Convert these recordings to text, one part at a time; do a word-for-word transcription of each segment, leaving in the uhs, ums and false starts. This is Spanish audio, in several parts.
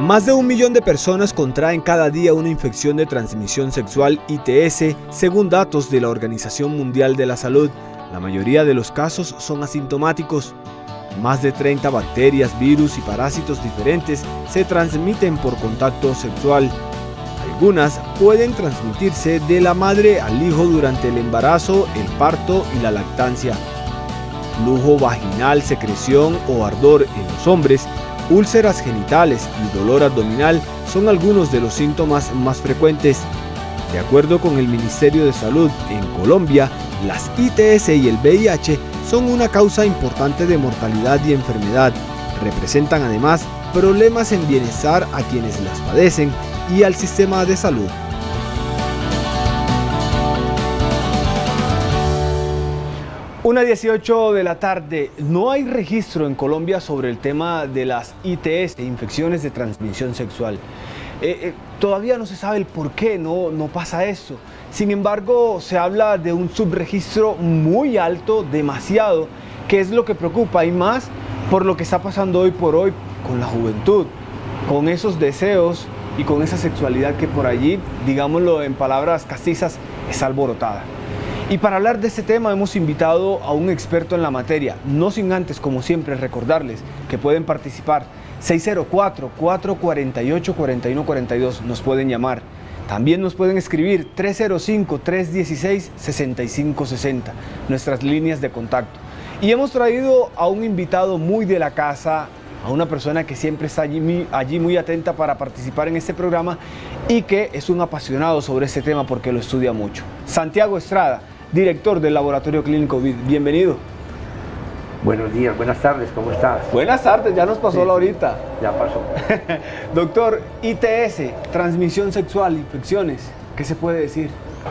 Más de un millón de personas contraen cada día una infección de transmisión sexual I T S, según datos de la Organización Mundial de la Salud. La mayoría de los casos son asintomáticos. Más de treinta bacterias, virus y parásitos diferentes se transmiten por contacto sexual. Algunas pueden transmitirse de la madre al hijo durante el embarazo, el parto y la lactancia. Flujo vaginal, secreción o ardor en los hombres, úlceras genitales y dolor abdominal son algunos de los síntomas más frecuentes. De acuerdo con el Ministerio de Salud, en Colombia, las I T S y el V I H son una causa importante de mortalidad y enfermedad. Representan además problemas en bienestar a quienes las padecen y al sistema de salud. una dieciocho de la tarde. No hay registro en Colombia sobre el tema de las I T S, infecciones de transmisión sexual. Eh, eh, todavía no se sabe el por qué no, no pasa eso. Sin embargo, se habla de un subregistro muy alto, demasiado, que es lo que preocupa, y más por lo que está pasando hoy por hoy con la juventud, con esos deseos y con esa sexualidad que por allí, digámoslo en palabras castizas, es alborotada. Y para hablar de este tema hemos invitado a un experto en la materia, no sin antes, como siempre, recordarles que pueden participar. seis cero cuatro, cuatro cuatro ocho, cuatro uno cuatro dos, nos pueden llamar. También nos pueden escribir tres cero cinco, tres uno seis, seis cinco seis cero, nuestras líneas de contacto. Y hemos traído a un invitado muy de la casa, a una persona que siempre está allí, allí muy atenta para participar en este programa y que es un apasionado sobre este tema porque lo estudia mucho. Santiago Estrada, director del Laboratorio Clínico V I D. Bienvenido. Buenos días, buenas tardes, ¿cómo estás? Buenas tardes, ya nos pasó sí, la horita. Ya pasó. Doctor, I T S, transmisión sexual, infecciones, ¿qué se puede decir?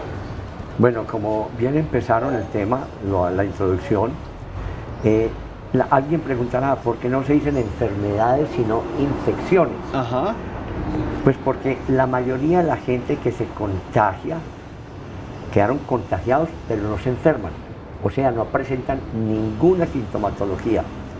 Bueno, como bien empezaron el tema, lo, la introducción, eh, la, alguien preguntará por qué no se dicen enfermedades sino infecciones. Ajá. Pues porque la mayoría de la gente que se contagia quedaron contagiados pero no se enferman. O sea, no presentan ninguna sintomatología.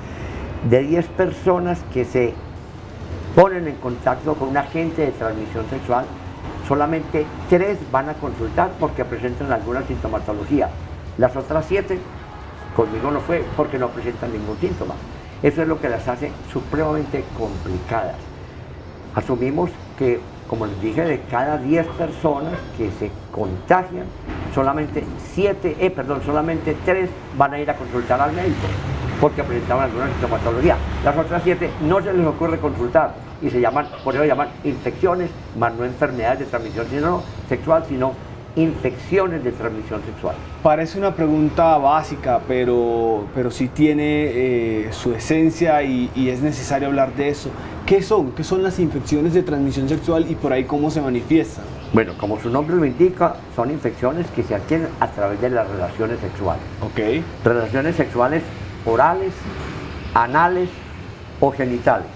De diez personas que se ponen en contacto con un agente de transmisión sexual, solamente tres van a consultar porque presentan alguna sintomatología. Las otras siete, conmigo no fue porque no presentan ningún síntoma. Eso es lo que las hace supremamente complicadas. Asumimos que, como les dije, de cada diez personas que se contagian, solamente siete, eh, perdón, solamente tres van a ir a consultar al médico porque presentaban alguna sintomatología. Las otras siete no se les ocurre consultar y se llaman, por eso llaman infecciones, más no enfermedades de transmisión sino sexual, sino infecciones de transmisión sexual. Parece una pregunta básica, pero, pero sí tiene eh, su esencia y, y es necesario hablar de eso. ¿Qué son? ¿Qué son las infecciones de transmisión sexual y por ahí cómo se manifiestan? Bueno, como su nombre lo indica, son infecciones que se adquieren a través de las relaciones sexuales. Ok. Relaciones sexuales orales, anales o genitales.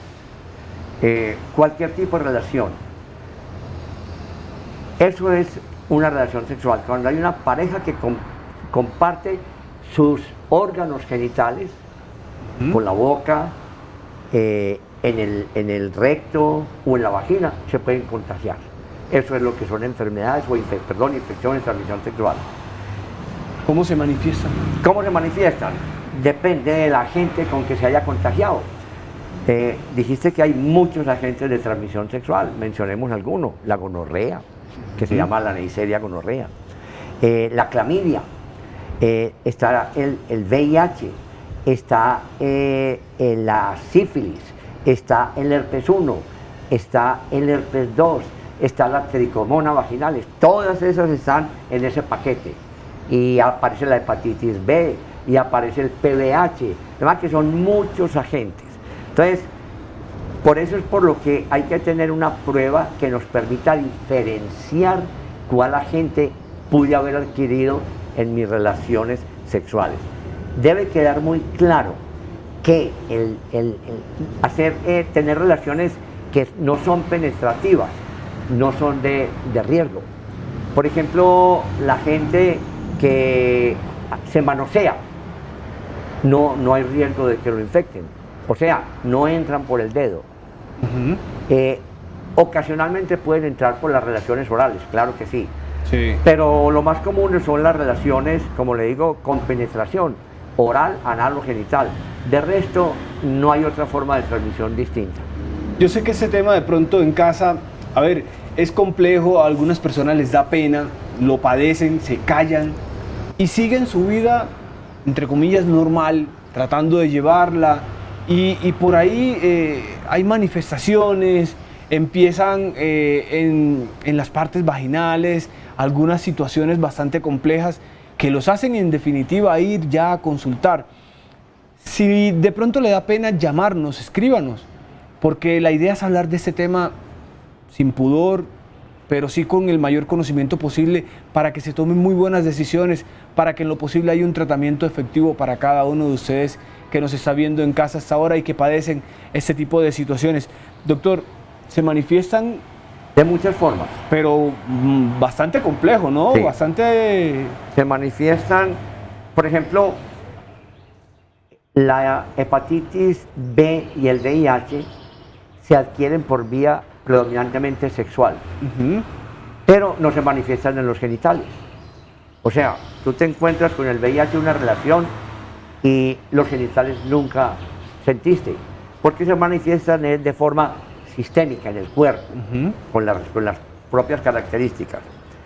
Eh, cualquier tipo de relación. Eso es una relación sexual. Cuando hay una pareja que com comparte sus órganos genitales, ¿Mm? con la boca, eh, en, el, en el recto o en la vagina, se pueden contagiar. Eso es lo que son enfermedades o infe perdón, infecciones de transmisión sexual. ¿Cómo se manifiestan? ¿Cómo se manifiestan? Depende de la gente con que se haya contagiado. Eh, dijiste que hay muchos agentes de transmisión sexual, mencionemos algunos. La gonorrea, que se llama la Neisseria gonorrea, eh, la clamidia, eh, está el, el V I H, está eh, la sífilis, está el herpes uno, está el herpes dos, está la tricomona vaginalis, todas esas están en ese paquete. Y aparece la hepatitis B, y aparece el P V H, además que son muchos agentes. Entonces, por eso es por lo que hay que tener una prueba que nos permita diferenciar cuál agente pude haber adquirido en mis relaciones sexuales. Debe quedar muy claro que el, el, el hacer, eh, tener relaciones que no son penetrativas, no son de, de riesgo. Por ejemplo, la gente que se manosea, no, no hay riesgo de que lo infecten. O sea, no entran por el dedo. Uh-huh. eh, Ocasionalmente pueden entrar por las relaciones orales, claro que sí. Sí. Pero lo más común son las relaciones, como le digo, con penetración, oral, anal o genital. De resto, no hay otra forma de transmisión distinta. Yo sé que ese tema de pronto en casa, a ver, es complejo, a algunas personas les da pena, lo padecen, se callan y siguen su vida, entre comillas, normal, tratando de llevarla y, y por ahí eh, hay manifestaciones, empiezan eh, en, en las partes vaginales, algunas situaciones bastante complejas que los hacen en definitiva ir ya a consultar. Si de pronto le da pena llamarnos, escríbanos, porque la idea es hablar de este tema sin pudor, pero sí con el mayor conocimiento posible para que se tomen muy buenas decisiones, para que en lo posible haya un tratamiento efectivo para cada uno de ustedes que nos está viendo en casa hasta ahora y que padecen este tipo de situaciones. Doctor, se manifiestan de muchas formas, pero mmm, bastante complejo, ¿no? Sí. Bastante... Se manifiestan, por ejemplo, la hepatitis B y el V I H se adquieren por vía predominantemente sexual, uh-huh. pero no se manifiestan en los genitales. O sea, tú te encuentras con el V I H una relación y los genitales nunca sentiste, porque se manifiestan de forma sistémica en el cuerpo, uh-huh. con, las, con las propias características.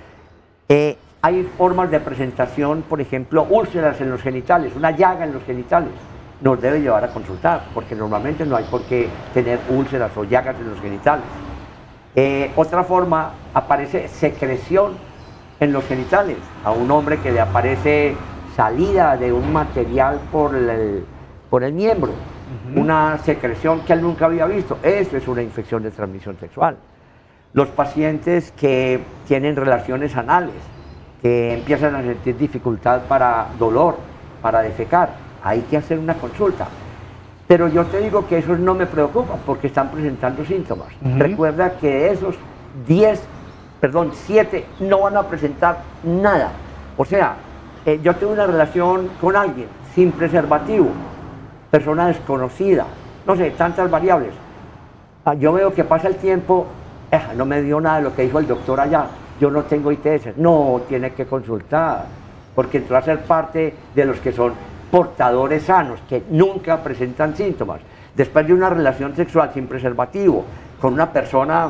Eh, hay formas de presentación, por ejemplo, úlceras en los genitales, una llaga en los genitales, nos debe llevar a consultar, porque normalmente no hay por qué tener úlceras o llagas en los genitales. Eh, otra forma, aparece secreción en los genitales, a un hombre que le aparece salida de un material por el, por el miembro, uh-huh. una secreción que él nunca había visto. Eso es una infección de transmisión sexual. Los pacientes que tienen relaciones anales, que empiezan a sentir dificultad para dolor, para defecar, hay que hacer una consulta. Pero yo te digo que esos no me preocupan porque están presentando síntomas. Uh-huh. Recuerda que esos diez, perdón, siete no van a presentar nada. O sea, eh, yo tengo una relación con alguien sin preservativo, persona desconocida, no sé, tantas variables. Ah, yo veo que pasa el tiempo, eh, no me dio nada de lo que dijo el doctor allá, yo no tengo I T S. No, tiene que consultar, porque entró a ser parte de los que son portadores sanos, que nunca presentan síntomas. Después de una relación sexual sin preservativo, con una persona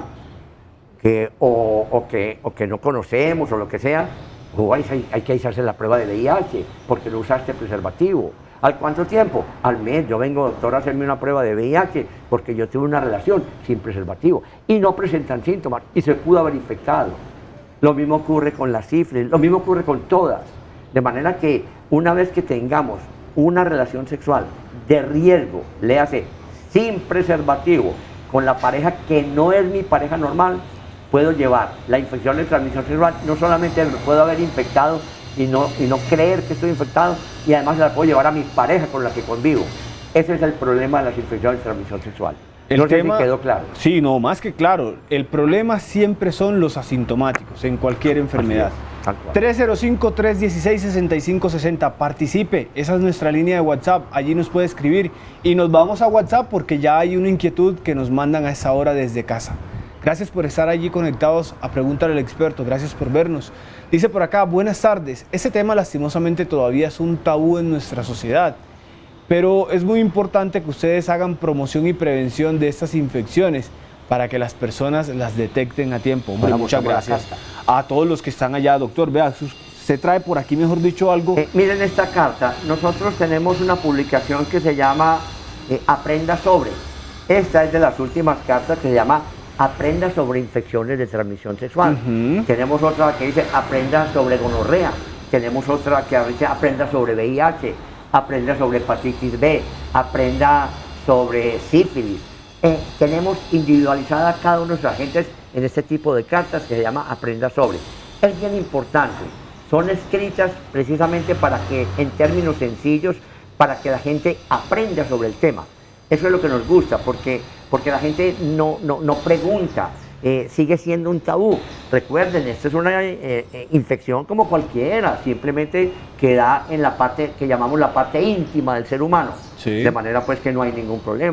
que o, o, que, o que no conocemos o lo que sea, o hay, hay que hacerse la prueba de V I H, porque no usaste preservativo. ¿Al cuánto tiempo? Al mes. Yo vengo, doctor, a hacerme una prueba de V I H, porque yo tuve una relación sin preservativo, y no presentan síntomas, y se pudo haber infectado. Lo mismo ocurre con la sífilis, lo mismo ocurre con todas. De manera que una vez que tengamos una relación sexual de riesgo, le hace sin preservativo, con la pareja que no es mi pareja normal, puedo llevar la infección de transmisión sexual, no solamente me puedo haber infectado y no, y no creer que estoy infectado, y además la puedo llevar a mi pareja con la que convivo. Ese es el problema de las infecciones de transmisión sexual. El no tema, sé si quedó claro. Sí, no, más que claro. El problema siempre son los asintomáticos en cualquier enfermedad. tres cero cinco, tres uno seis, seis cinco seis cero. Participe, esa es nuestra línea de WhatsApp. Allí nos puede escribir y nos vamos a WhatsApp porque ya hay una inquietud que nos mandan a esa hora desde casa. Gracias por estar allí conectados a Pregúntale al Experto. Gracias por vernos. Dice por acá, buenas tardes. Este tema lastimosamente todavía es un tabú en nuestra sociedad. Pero es muy importante que ustedes hagan promoción y prevención de estas infecciones para que las personas las detecten a tiempo. Hombre, muchas gracias a todos los que están allá. Doctor, vea, se trae por aquí, mejor dicho, algo. Eh, miren esta carta. Nosotros tenemos una publicación que se llama eh, Aprenda sobre. Esta es de las últimas cartas que se llama Aprenda sobre infecciones de transmisión sexual. Uh-huh. Tenemos otra que dice Aprenda sobre gonorrea. Tenemos otra que dice Aprenda sobre V I H. Aprenda sobre hepatitis B, aprenda sobre sífilis. Eh, tenemos individualizada cada uno de nuestros agentes en este tipo de cartas que se llama Aprenda sobre. Es bien importante, son escritas precisamente para que, en términos sencillos, para que la gente aprenda sobre el tema. Eso es lo que nos gusta, porque, porque la gente no, no, no pregunta. Eh, sigue siendo un tabú. Recuerden, esto es una eh, eh, infección como cualquiera, simplemente queda en la parte que llamamos la parte íntima del ser humano, sí. De manera pues que no hay ningún problema.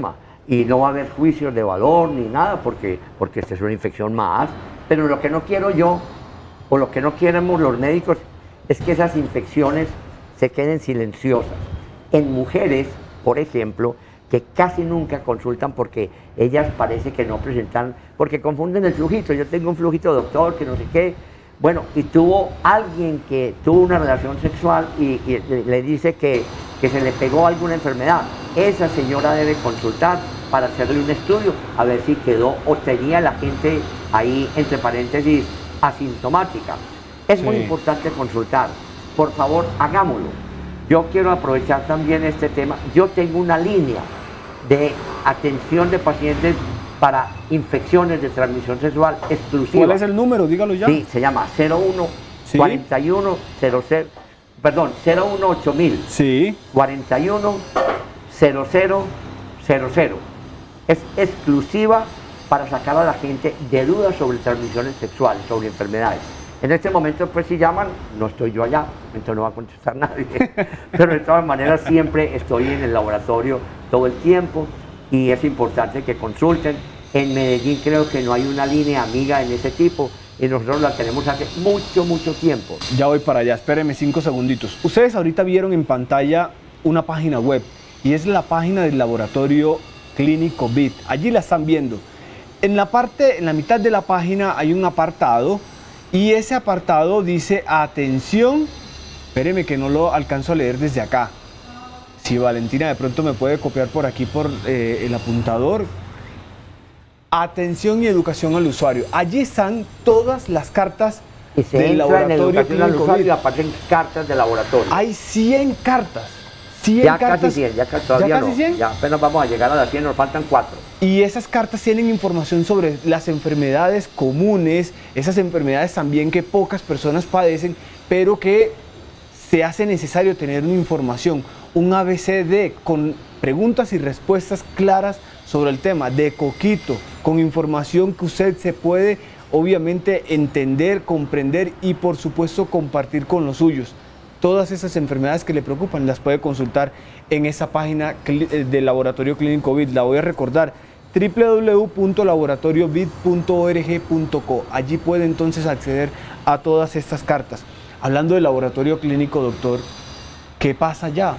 y no va a haber juicios de valor ni nada porque, porque esta es una infección más. Pero lo que no quiero yo, o lo que no queremos los médicos, es que esas infecciones se queden silenciosas. En mujeres, por ejemplo, que casi nunca consultan porque ellas parece que no presentan, porque confunden el flujito. Yo tengo un flujito doctor que no sé qué, bueno, y tuvo alguien que tuvo una relación sexual y, y le dice que, que se le pegó alguna enfermedad. Esa señora debe consultar para hacerle un estudio, a ver si quedó o tenía la gente ahí, entre paréntesis, asintomática. Es sí. muy importante consultar. Por favor, hagámoslo. Yo quiero aprovechar también este tema. Yo tengo una línea de atención de pacientes para infecciones de transmisión sexual exclusiva. ¿Cuál es el número? Dígalo ya. Sí, se llama cero uno cuarenta y uno cero cero, perdón, cero uno ocho mil. Sí. cuarenta y uno cero cero cero cero. Es exclusiva para sacar a la gente de dudas sobre transmisiones sexuales, sobre enfermedades. En este momento, pues si llaman, no estoy yo allá, entonces no va a contestar nadie, pero de todas maneras siempre estoy en el laboratorio todo el tiempo y es importante que consulten. En Medellín creo que no hay una línea amiga en ese tipo y nosotros la tenemos hace mucho, mucho tiempo. Ya voy para allá, espérenme cinco segunditos. Ustedes ahorita vieron en pantalla una página web y es la página del laboratorio Clínico Vid. Allí la están viendo. En la parte, en la mitad de la página hay un apartado y ese apartado dice atención. Espéreme que no lo alcanzo a leer desde acá. Si Valentina de pronto me puede copiar por aquí por eh, el apuntador. Atención y educación al usuario. Allí están todas las cartas y se del entra laboratorio en educación al Clínico usuario Vid. y aparecen cartas de laboratorio. Hay cien cartas. cien ya cartas. casi cien, ya casi, todavía ¿Ya casi no. cien? Ya apenas vamos a llegar a las cien, nos faltan cuatro. Y esas cartas tienen información sobre las enfermedades comunes, esas enfermedades también que pocas personas padecen, pero que se hace necesario tener una información, un A B C D con preguntas y respuestas claras sobre el tema, de coquito, con información que usted se puede obviamente entender, comprender y por supuesto compartir con los suyos. Todas esas enfermedades que le preocupan las puede consultar en esa página del Laboratorio Clínico Vid. La voy a recordar, w w w punto laboratorio vid punto org punto co. Allí puede entonces acceder a todas estas cartas. Hablando del laboratorio clínico, doctor, ¿qué pasa ya?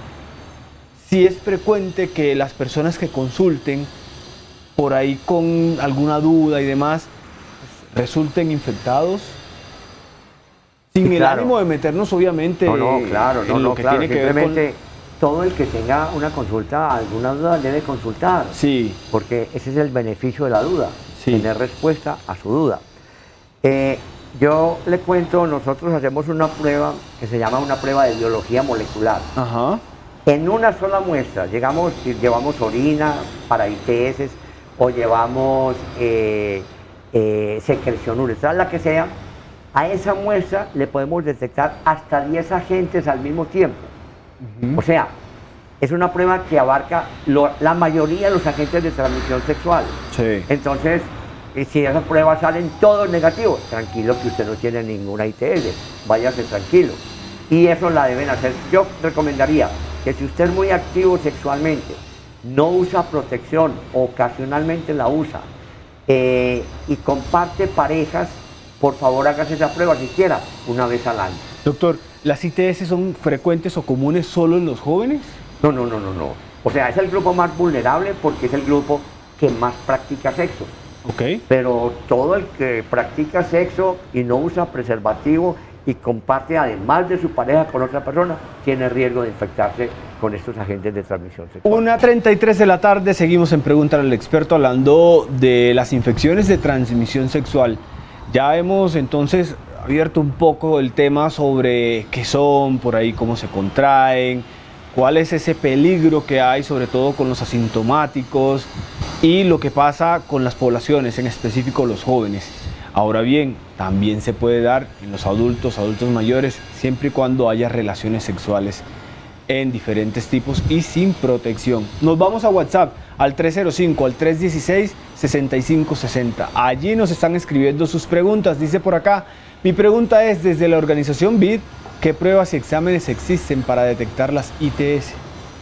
Si es frecuente que las personas que consulten por ahí con alguna duda y demás resulten infectados. Sin Sí, el claro. ánimo de meternos, obviamente, No, no, claro, no, en lo no, que claro. tiene que ver Simplemente con... todo el que tenga una consulta, alguna duda, debe consultar. Sí. Porque ese es el beneficio de la duda, Sí. tener respuesta a su duda. Eh, yo le cuento, nosotros hacemos una prueba que se llama una prueba de biología molecular. Ajá. En una sola muestra, llegamos, llevamos orina para I T S o llevamos eh, eh, secreción uretral, la que sea. A esa muestra le podemos detectar hasta diez agentes al mismo tiempo. Uh-huh. O sea, es una prueba que abarca lo, la mayoría de los agentes de transmisión sexual. Sí. Entonces, si esas pruebas salen todos negativos, tranquilo que usted no tiene ninguna I T S, váyase tranquilo. Y eso la deben hacer. Yo recomendaría que si usted es muy activo sexualmente, no usa protección, ocasionalmente la usa, eh, y comparte parejas, por favor hágase esa prueba siquiera una vez al año. Doctor, ¿las I T S son frecuentes o comunes solo en los jóvenes? No, no, no, no, no. O sea, es el grupo más vulnerable porque es el grupo que más practica sexo. Ok. Pero todo el que practica sexo y no usa preservativo y comparte además de su pareja con otra persona, tiene riesgo de infectarse con estos agentes de transmisión sexual. una treinta y tres de la tarde, seguimos en Pregúntale al Experto hablando de las infecciones de transmisión sexual. Ya hemos entonces abierto un poco el tema sobre qué son, por ahí cómo se contraen, cuál es ese peligro que hay, sobre todo con los asintomáticos y lo que pasa con las poblaciones, en específico los jóvenes. Ahora bien, también se puede dar en los adultos, adultos mayores, siempre y cuando haya relaciones sexuales en diferentes tipos y sin protección. Nos vamos a WhatsApp al tres cero cinco, al tres uno seis, seis cinco seis cero. Allí nos están escribiendo sus preguntas. Dice por acá, mi pregunta es, desde la organización Vid, ¿qué pruebas y exámenes existen para detectar las I T S?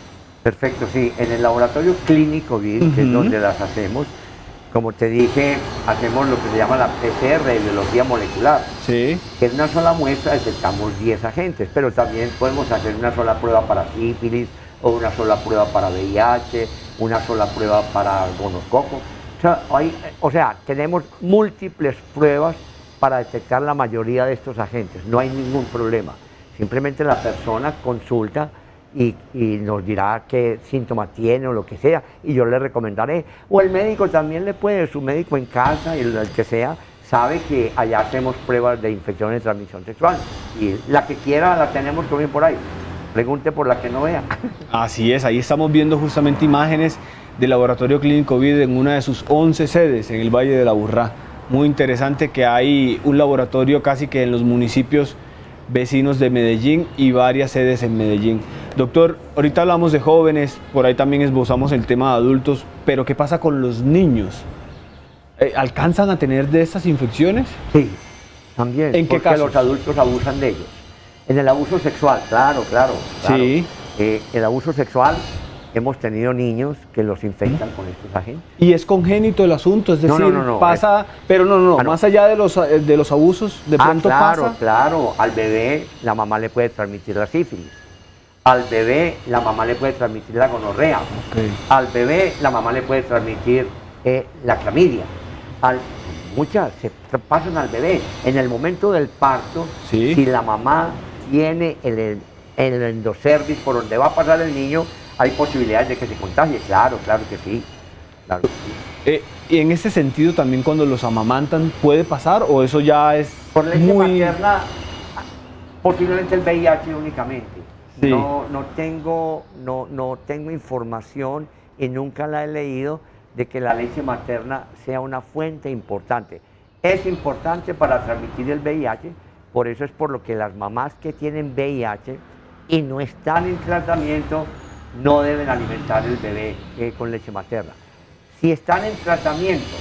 Perfecto, sí. En el laboratorio clínico COVID, uh-huh. que es donde las hacemos, como te dije, hacemos lo que se llama la P C R, biología molecular. Sí. Que en una sola muestra detectamos diez agentes, pero también podemos hacer una sola prueba para sífilis, o una sola prueba para V I H, una sola prueba para gonococo. O sea, hay, o sea, tenemos múltiples pruebas para detectar la mayoría de estos agentes. No hay ningún problema. Simplemente la persona consulta y, y nos dirá qué síntomas tiene o lo que sea, y yo le recomendaré. O el médico también le puede, su médico en casa, el, el que sea, sabe que allá hacemos pruebas de infección de transmisión sexual. Y la que quiera la tenemos también por ahí. Pregunte por la que no vea. Así es, ahí estamos viendo justamente imágenes del Laboratorio Clínico COVID en una de sus once sedes en el Valle de la Aburrá. Muy interesante que hay un laboratorio casi que en los municipios vecinos de Medellín y varias sedes en Medellín. Doctor, ahorita hablamos de jóvenes, por ahí también esbozamos el tema de adultos, pero ¿qué pasa con los niños? ¿Alcanzan a tener de estas infecciones? Sí, también. ¿En qué caso? Los adultos abusan de ellos. En el abuso sexual, claro, claro. claro. Sí. Eh, el abuso sexual, hemos tenido niños que los infectan con estos agentes. ¿Y es congénito el asunto? Es decir, no, no, no, no, pasa, es... pero no, no, ah, no, más allá de los, de los abusos, de ah, pronto claro, pasa. Claro, al bebé la mamá le puede transmitir la sífilis. Al bebé la mamá le puede transmitir la gonorrea. Okay. Al bebé la mamá le puede transmitir eh, la clamidia. Al, muchas se pasan al bebé. En el momento del parto, ¿sí? Si la mamá tiene el, el, el endocervix por donde va a pasar el niño, hay posibilidades de que se contagie. Claro, claro que sí. Claro que sí. Eh, y en ese sentido también cuando los amamantan, ¿puede pasar o eso ya es por leche muy... materna? Posiblemente el V I H únicamente. Sí. No, no, tengo, no, no tengo información y nunca la he leído de que la leche materna sea una fuente importante. Es importante para transmitir el V I H, por eso es por lo que las mamás que tienen V I H y no están en tratamiento no deben alimentar el bebé eh, con leche materna. Si están en tratamiento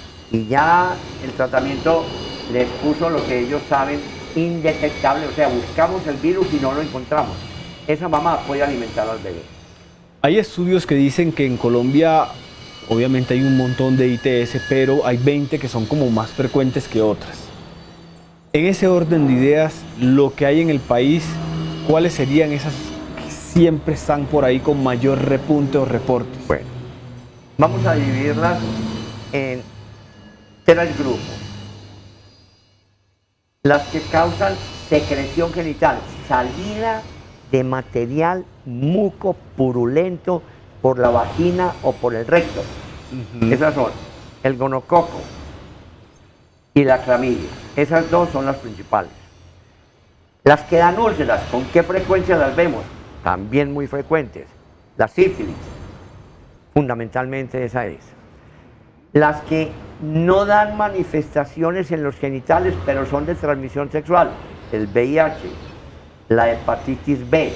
y ya el tratamiento les puso lo que ellos saben indetectable, o sea, buscamos el virus y no lo encontramos, esa mamá puede alimentar al bebé. Hay estudios que dicen que en Colombia obviamente hay un montón de I T S, pero hay veinte que son como más frecuentes que otras. En ese orden de ideas, lo que hay en el país, ¿cuáles serían esas que siempre están por ahí con mayor repunte o reportes? Bueno, vamos a dividirlas en tres grupos. Las que causan secreción genital, salida de material mucopurulento por la vagina o por el recto. Uh-huh. Esas son el gonococo y la clamidia. Esas dos son las principales. Las que dan úlceras, ¿con qué frecuencia las vemos? También muy frecuentes. La sífilis, fundamentalmente esa es. Las que no dan manifestaciones en los genitales, pero son de transmisión sexual, el V I H, la hepatitis B,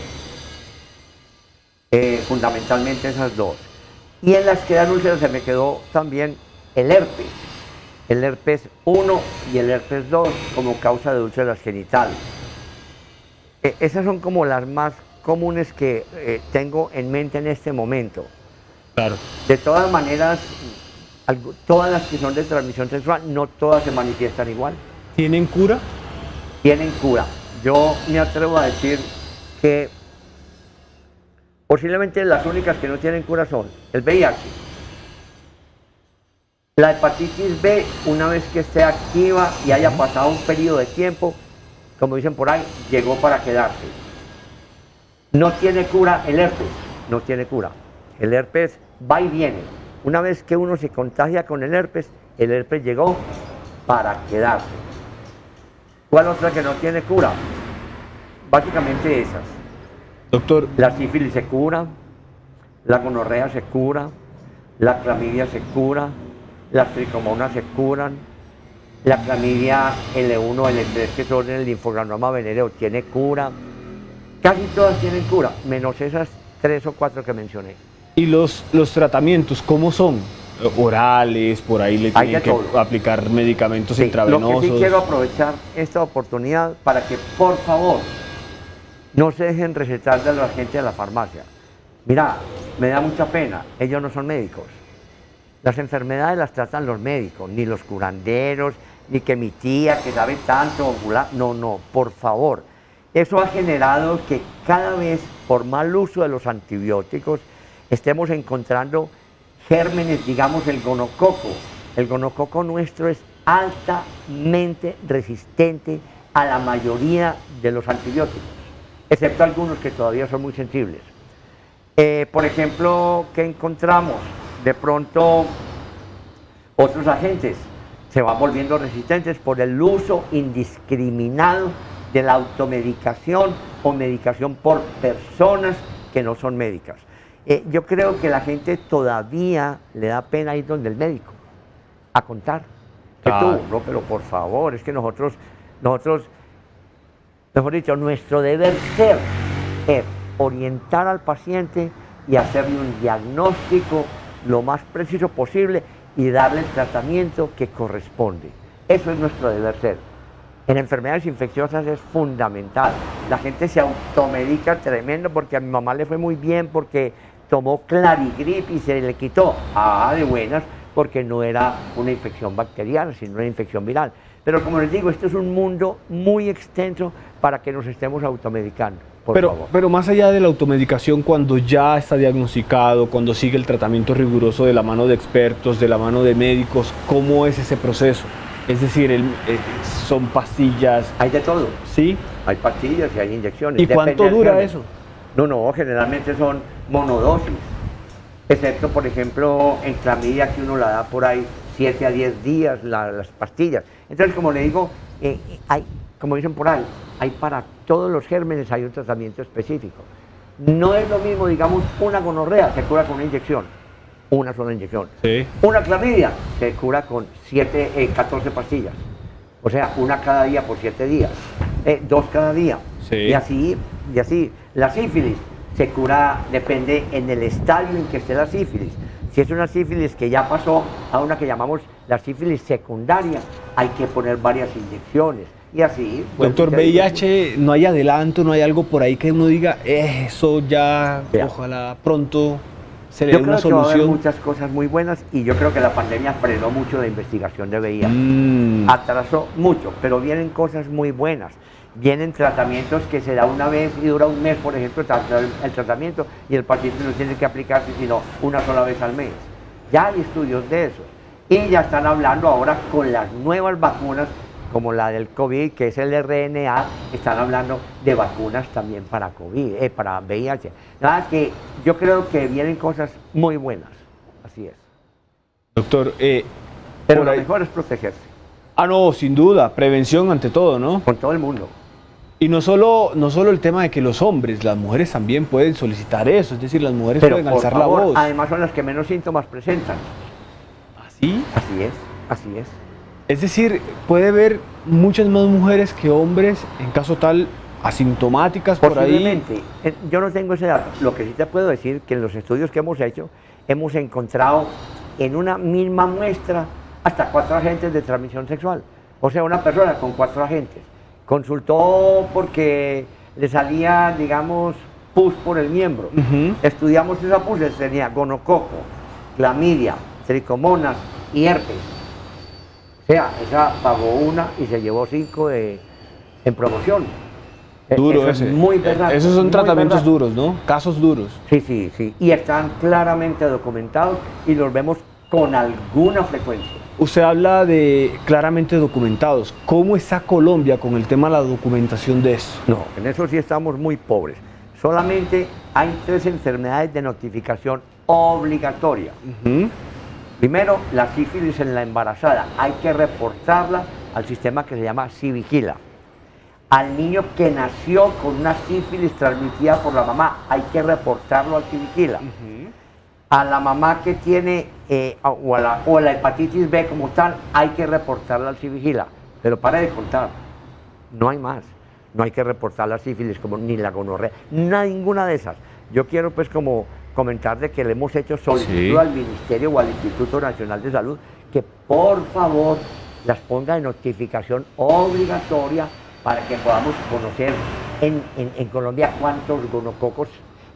eh, fundamentalmente esas dos. Y en las que dan úlceras se me quedó también el herpes, el herpes uno y el herpes dos como causa de úlceras genitales. Eh, esas son como las más comunes que eh, tengo en mente en este momento. Claro. De todas maneras, algo, todas las que son de transmisión sexual, no todas se manifiestan igual. ¿Tienen cura? Tienen cura. Yo me atrevo a decir que posiblemente las únicas que no tienen cura son el V I H, la hepatitis B, una vez que esté activa y haya pasado un periodo de tiempo, como dicen por ahí, llegó para quedarse. No tiene cura el herpes, no tiene cura. El herpes va y viene. Una vez que uno se contagia con el herpes, el herpes llegó para quedarse. ¿Cuál otra que no tiene cura? Básicamente esas. Doctor. La sífilis se cura, la gonorrea se cura, la clamidia se cura, las tricomonas se curan, la clamidia L uno, L tres, que son el linfogranuloma venéreo, tiene cura. Casi todas tienen cura, menos esas tres o cuatro que mencioné. ¿Y los, los tratamientos cómo son? Orales, por ahí le tienen que todo. aplicar medicamentos sí, intravenosos. Lo que sí quiero aprovechar esta oportunidad para que por favor no se dejen recetar de la gente de la farmacia. Mira, me da mucha pena, ellos no son médicos. Las enfermedades las tratan los médicos, ni los curanderos, ni que mi tía que sabe tanto, no, no, por favor. Eso ha generado que cada vez, por mal uso de los antibióticos, estemos encontrando gérmenes, digamos el gonococo. El gonococo nuestro es altamente resistente a la mayoría de los antibióticos, excepto algunos que todavía son muy sensibles. Eh, por ejemplo, ¿qué encontramos? De pronto, otros agentes se van volviendo resistentes por el uso indiscriminado de la automedicación o medicación por personas que no son médicas. Eh, yo creo que la gente todavía le da pena ir donde el médico a contar. Que Ah. tú, no, pero por favor, es que nosotros, nosotros, mejor dicho, nuestro deber ser es orientar al paciente y hacerle un diagnóstico lo más preciso posible y darle el tratamiento que corresponde. Eso es nuestro deber ser. En enfermedades infecciosas es fundamental. La gente se automedica tremendo porque a mi mamá le fue muy bien porque tomó Clarigrip y se le quitó. Ah, de buenas, porque no era una infección bacteriana, sino una infección viral. Pero como les digo, esto es un mundo muy extenso para que nos estemos automedicando. Por Pero, favor. pero más allá de la automedicación, cuando ya está diagnosticado, cuando sigue el tratamiento riguroso de la mano de expertos, de la mano de médicos, ¿cómo es ese proceso? Es decir, el, eh, son pastillas, Hay de todo. ¿sí? Hay pastillas y hay inyecciones. ¿Y Depende cuánto del dura germen. eso? No, no, generalmente son monodosis. Excepto, por ejemplo, en clamidia que uno la da por ahí siete a diez días la- las pastillas. Entonces, como le digo, eh, hay, como dicen por ahí, hay para todos los gérmenes hay un tratamiento específico. No es lo mismo, digamos, una gonorrea se cura con una inyección, una sola inyección. Sí. Una clamidia se cura con siete, eh, catorce pastillas. O sea, una cada día por siete días, eh, dos cada día. Sí. Y así, y así. La sífilis se cura, depende en el estadio en que esté la sífilis. Si es una sífilis que ya pasó a una que llamamos la sífilis secundaria, hay que poner varias inyecciones. Y así. pues, Doctor, ya V I digo, H, ¿no hay adelanto, no hay algo por ahí que uno diga, "Eh, eso ya, Vea. ojalá pronto se le Yo dé creo una que va a haber solución"? muchas cosas muy buenas y yo creo que la pandemia frenó mucho la investigación de V I H. Mm. Atrasó mucho, pero vienen cosas muy buenas. Vienen tratamientos que se da una vez y dura un mes, por ejemplo, tra- el tratamiento, y el paciente no tiene que aplicarse sino una sola vez al mes. Ya hay estudios de eso. Y ya están hablando ahora con las nuevas vacunas, como la del COVID, que es el R N A, están hablando de vacunas también para COVID, eh, para V I H. Nada que yo creo que vienen cosas muy buenas. Así es. Doctor, eh, Pero por lo ahí- mejor es protegerse ah, no, sin duda, prevención ante todo, ¿no? con todo el mundo. Y no solo, no solo el tema de que los hombres, las mujeres también pueden solicitar eso, es decir, las mujeres Pero pueden por alzar favor, la voz. además son las que menos síntomas presentan. ¿Así? Así es, así es. Es decir, puede haber muchas más mujeres que hombres, en caso tal, asintomáticas por ahí. Posiblemente. Eh, Yo no tengo ese dato. Lo que sí te puedo decir que en los estudios que hemos hecho hemos encontrado en una misma muestra hasta cuatro agentes de transmisión sexual. O sea, una persona con cuatro agentes consultó porque le salía, digamos, pus por el miembro. Ujú. Estudiamos esa pus, tenía gonococo, clamidia, tricomonas y herpes. O sea, esa pagó una y se llevó cinco de- en promoción. E- Duro eso es ese. muy Eh, verdad. Esos son muy tratamientos verdad. duros, ¿no? Casos duros. Sí, sí, sí. Y están claramente documentados y los vemos con alguna frecuencia. Usted habla de claramente documentados. ¿Cómo está Colombia con el tema de la documentación de eso? No, en eso sí estamos muy pobres. Solamente hay tres enfermedades de notificación obligatoria. Ujú. Primero, la sífilis en la embarazada. Hay que reportarla al sistema que se llama Civigila. Al niño que nació con una sífilis transmitida por la mamá, hay que reportarlo al Civigila. A la mamá que tiene, eh, o, a la, o a la hepatitis B como tal, hay que reportarla al Civigila. Pero pare de contar, no hay más. No hay que reportar la sífilis como ni la gonorrea, ninguna de esas. Yo quiero pues como comentar de que le hemos hecho solicitud Sí. al Ministerio o al Instituto Nacional de Salud que por favor las ponga en notificación obligatoria para que podamos conocer en, en- en Colombia cuántos gonococos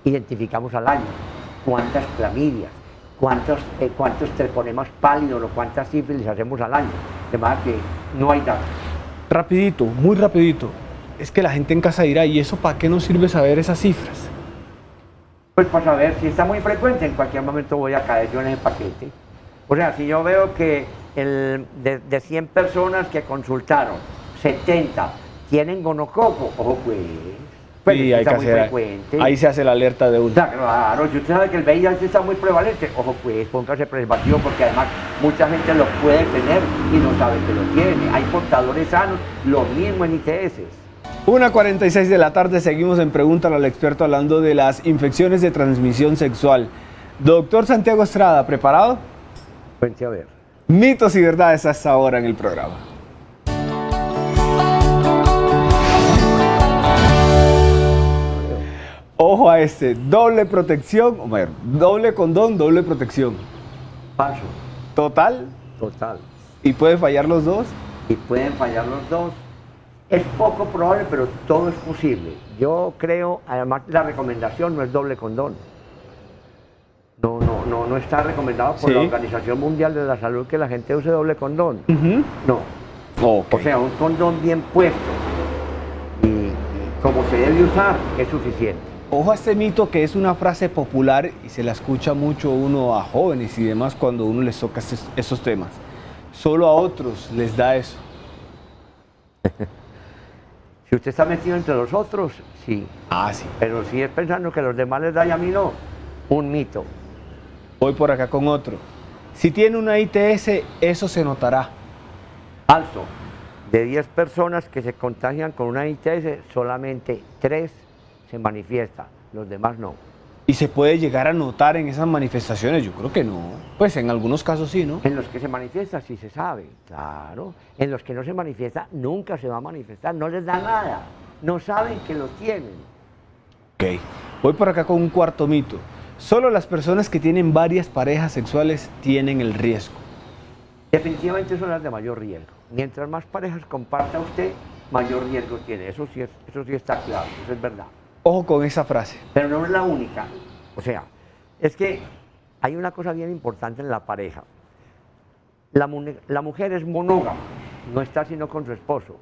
identificamos al año cuántas clamidias, cuántos, eh, cuántos treponemas pálidos o cuántas sífilis hacemos al año, de manera que no hay datos. Rapidito, muy rapidito. Es que la gente en casa dirá, ¿y eso para qué nos sirve saber esas cifras? Pues para saber si está muy frecuente, en cualquier momento voy a caer yo en ese paquete. O sea, si yo veo que el, de, de cien personas que consultaron, setenta tienen gonococo, ojo pues, pues sí, hay está que muy hacer, frecuente. Ahí se hace la alerta de uno. Claro, si usted sabe que el V I H está muy prevalente, ojo pues, póngase preservativo porque además mucha gente lo puede tener y no sabe que lo tiene. Hay portadores sanos, lo mismo en I T S. una cuarenta y seis de la tarde, seguimos en Pregúntale al Experto hablando de las infecciones de transmisión sexual. Doctor Santiago Estrada, ¿preparado? Cuente a ver. Mitos y verdades hasta ahora en el programa. Ojo a este, doble protección, o ver, doble condón, doble protección. Falso. ¿Total? Total. ¿Y puede fallar los dos? Y pueden fallar los dos. Es poco probable, pero todo es posible. Yo creo, además la recomendación no es doble condón. No, no, no, no está recomendado por sí. la Organización Mundial de la Salud que la gente use doble condón. Uh-huh. No. Okay. O sea, un condón bien puesto y, y como se debe usar es suficiente. Ojo a este mito que es una frase popular y se la escucha mucho uno a jóvenes y demás cuando uno les toca esos, esos temas. Solo a otros les da eso. Si usted está metido entre los otros, sí. Ah, sí. Pero si es pensando que a los demás les da y a mí no, un mito. Voy por acá con otro. Si tiene una I T S, eso se notará. Falso. De diez personas que se contagian con una I T S, solamente tres se manifiesta, los demás no. ¿Y se puede llegar a notar en esas manifestaciones? Yo creo que no. Pues en algunos casos sí, ¿no? En los que se manifiesta sí se sabe, claro. En los que no se manifiesta nunca se va a manifestar, no les da nada, no saben que lo tienen. Ok, voy por acá con un cuarto mito. Solo las personas que tienen varias parejas sexuales tienen el riesgo. Definitivamente son las de mayor riesgo. Mientras más parejas comparta usted, mayor riesgo tiene. Eso sí, es, eso sí está claro, eso es verdad. Ojo con esa frase. Pero no es la única. O sea, es que hay una cosa bien importante en la pareja. La, la mujer es monógama, no está sino con su esposo.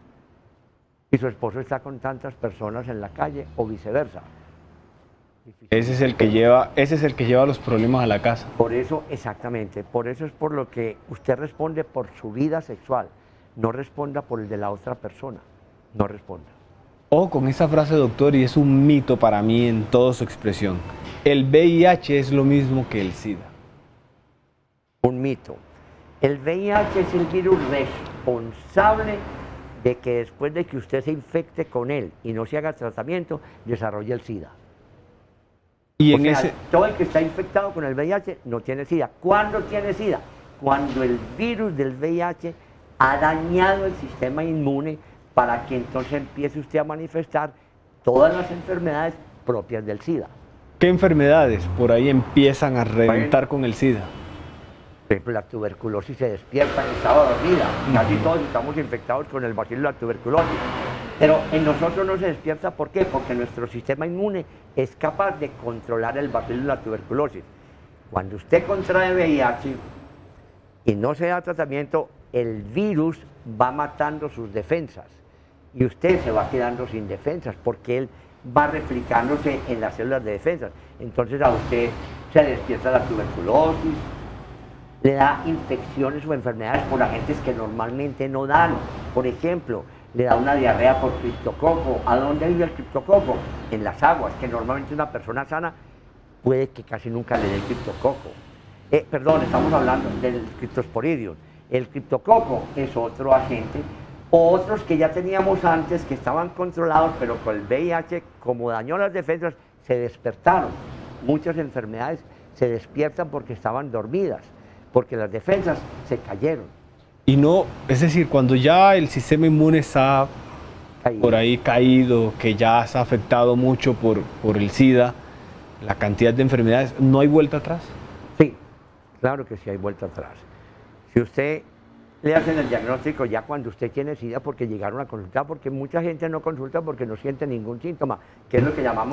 Y su esposo está con tantas personas en la calle o viceversa. Ese es el que lleva, ese es el que lleva los problemas a la casa. Por eso, exactamente, por eso es por lo que usted responde por su vida sexual. No responda por el de la otra persona. No responda. Ojo con esa frase, doctor, y es un mito para mí en toda su expresión. El V I H es lo mismo que el SIDA. Un mito. El V I H es el virus responsable de que después de que usted se infecte con él y no se haga tratamiento, desarrolle el SIDA. Y o en sea, ese... todo el que está infectado con el V I H no tiene SIDA. ¿Cuándo tiene SIDA? Cuando el virus del V I H ha dañado el sistema inmune para que entonces empiece usted a manifestar todas las enfermedades propias del SIDA. ¿Qué enfermedades por ahí empiezan a reventar bueno, con el SIDA? Por ejemplo, la tuberculosis se despierta en estado dormida. Casi todos estamos infectados con el bacilo de la tuberculosis. Pero en nosotros no se despierta, ¿por qué? Porque nuestro sistema inmune es capaz de controlar el bacilo de la tuberculosis. Cuando usted contrae V I H y no se da tratamiento, el virus va matando sus defensas y usted se va quedando sin defensas porque él va replicándose en las células de defensas. Entonces a usted se le despierta la tuberculosis, le da infecciones o enfermedades por agentes que normalmente no dan. Por ejemplo, le da una diarrea por criptococo. ¿A dónde vive el criptococo? En las aguas, que normalmente una persona sana puede que casi nunca le dé el criptococo. Eh, perdón, estamos hablando del criptosporidium. El criptococo es otro agente, o otros que ya teníamos antes que estaban controlados, pero con el V I H, como dañó las defensas, se despertaron. Muchas enfermedades se despiertan porque estaban dormidas, porque las defensas se cayeron. Y no, es decir, cuando ya el sistema inmune está Caído. por ahí caído, que ya se ha afectado mucho por, por el SIDA, la cantidad de enfermedades, ¿no hay vuelta atrás? Sí, claro que sí hay vuelta atrás. Si usted le hacen el diagnóstico ya cuando usted tiene SIDA porque llegaron a consultar, porque mucha gente no consulta porque no siente ningún síntoma, que es lo que llamamos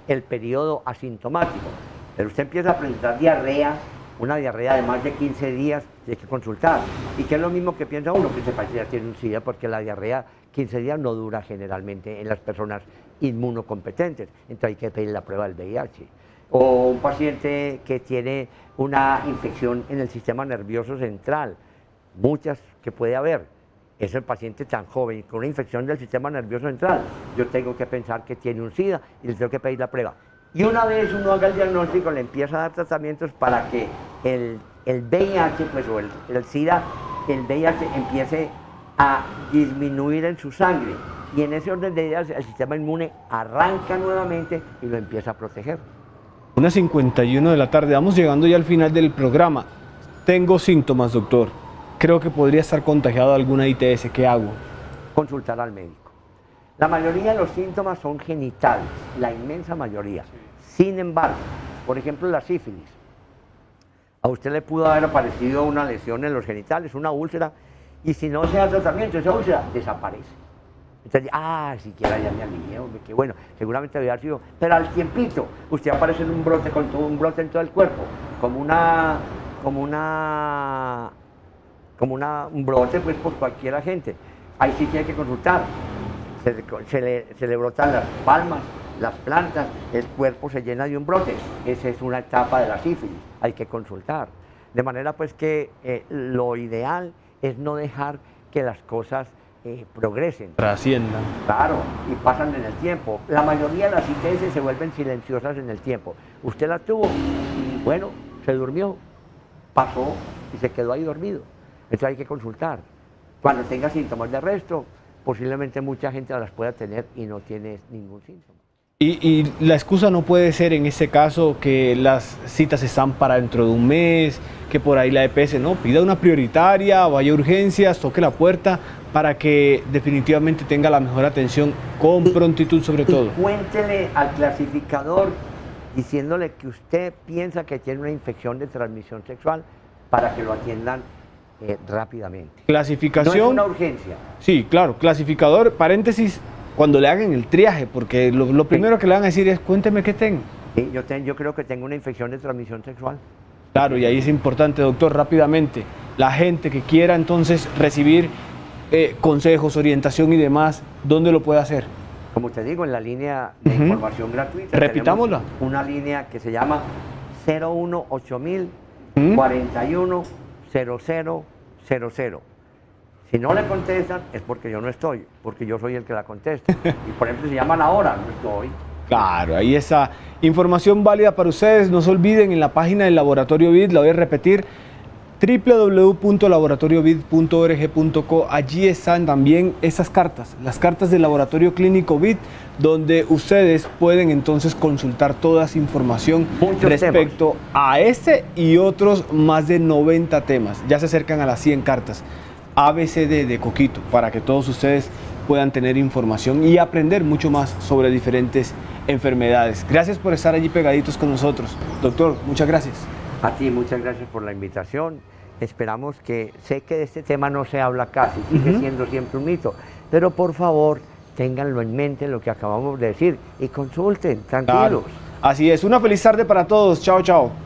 el periodo asintomático. Pero usted empieza a presentar diarrea, una diarrea de más de quince días, tiene que consultar. Y que es lo mismo que piensa uno, que se parece que tiene un SIDA, porque la diarrea quince días no dura generalmente en las personas inmunocompetentes. Entonces hay que pedir la prueba del V I H. O un paciente que tiene una infección en el sistema nervioso central, muchas que puede haber. Es el paciente tan joven con una infección del sistema nervioso central. Yo tengo que pensar que tiene un SIDA y le tengo que pedir la prueba. Y una vez uno haga el diagnóstico, le empieza a dar tratamientos para que el, el V I H, pues, o el, el SIDA, el V I H empiece a disminuir en su sangre. Y en ese orden de ideas, el sistema inmune arranca nuevamente y lo empieza a proteger. una cincuenta y una de la tarde, vamos llegando ya al final del programa. Tengo síntomas, doctor. Creo que podría estar contagiado de alguna I T S. ¿Qué hago? Consultar al médico. La mayoría de los síntomas son genitales, la inmensa mayoría. Sin embargo, por ejemplo, la sífilis. A usted le pudo haber aparecido una lesión en los genitales, una úlcera, y si no se da tratamiento, esa úlcera desaparece. Entonces, ah, siquiera ya me alivié, hombre, qué bueno, seguramente había sido, pero al tiempito, usted aparece en un brote, con todo un brote en todo el cuerpo, como una, como una, como una, un brote, pues, por cualquier agente. Ahí sí tiene que consultar, se, se, le, se le brotan las palmas, las plantas, el cuerpo se llena de un brote, esa es una etapa de la sífilis, hay que consultar. De manera, pues, que eh, lo ideal es no dejar que las cosas Eh, progresen. Trasciendan. Claro, y pasan en el tiempo. La mayoría de las I T S se vuelven silenciosas en el tiempo. Usted la tuvo y bueno, se durmió, pasó y se quedó ahí dormido. Entonces hay que consultar. Cuando tenga síntomas de resto, posiblemente mucha gente las pueda tener y no tiene ningún síntoma. Y, y la excusa no puede ser en este caso que las citas están para dentro de un mes, que por ahí la E P S no, pida una prioritaria, vaya a urgencias, toque la puerta para que definitivamente tenga la mejor atención con prontitud sobre todo. Y cuéntele al clasificador diciéndole que usted piensa que tiene una infección de transmisión sexual para que lo atiendan eh, rápidamente. Clasificación. No es una urgencia. Sí, claro, clasificador, paréntesis, cuando le hagan el triaje, porque lo, lo primero sí. que le van a decir es, cuénteme qué tengo. Sí, yo, ten, yo creo que tengo una infección de transmisión sexual. Claro, y ahí es importante, doctor, rápidamente, la gente que quiera entonces recibir eh, consejos, orientación y demás, ¿dónde lo puede hacer? Como te digo, en la línea de uh-huh. información gratuita. Repitámosla. Una línea que se llama cero uno ocho mil, uh-huh. cuarenta y uno, cero cero cero cero. Si no le contestan es porque yo no estoy, porque yo soy el que la contesta. Y por ejemplo, si llaman ahora, no estoy. Claro, ahí está información válida para ustedes. No se olviden, en la página del Laboratorio V I D, la voy a repetir, doble u doble u doble u punto laboratorio vid punto org punto co. Allí están también esas cartas, las cartas del Laboratorio Clínico V I D, donde ustedes pueden entonces consultar toda esa información Muchos respecto temas. a este y otros más de noventa temas. Ya se acercan a las cien cartas. A B C D de Coquito, para que todos ustedes puedan tener información y aprender mucho más sobre diferentes enfermedades. Gracias por estar allí pegaditos con nosotros. Doctor, muchas gracias. A ti, muchas gracias por la invitación. Esperamos que, sé que de este tema no se habla casi, sigue uh-huh. siendo siempre un mito, pero por favor, ténganlo en mente lo que acabamos de decir y consulten, tranquilos. Claro. Así es, una feliz tarde para todos. Chao, chao.